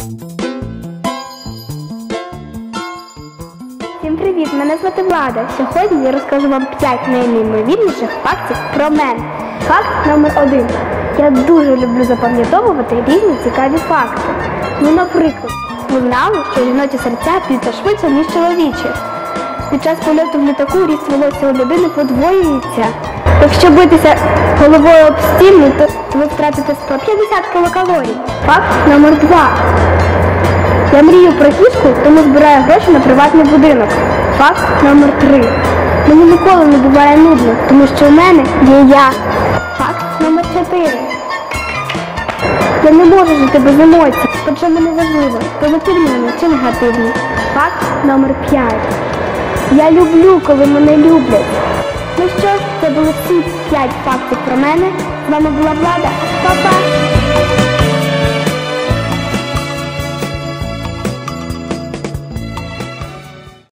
Всім привіт! Мене звати Влада. Сьогодні я розкажу вам 5 найнеймовірніших фактів про мене. Факт номер 1. Я дуже люблю запам'ятовувати різні цікаві факти. Ну, наприклад, ви знали, що жіночі серця б'ються швидше, ніж чоловічі. Під час польоту в літаку ріст волосся у людини подвоюється. Якщо битися головою об стіну, то ви втратите 150 кілокалорій. Факт номер 2. Я мрію про кішку, тому збираю гроші на приватний будинок. Факт номер 3. Мені ніколи не буває нудно, тому що у мене є я. Факт номер 4. Я не можу жити без емоцій, причому не важливо, позитивні вони чи негативні. Факт номер 5. Я люблю, коли мене люблять. Ну що ж, це були всі 5 фактів про мене. З вами була Влада. Па-па!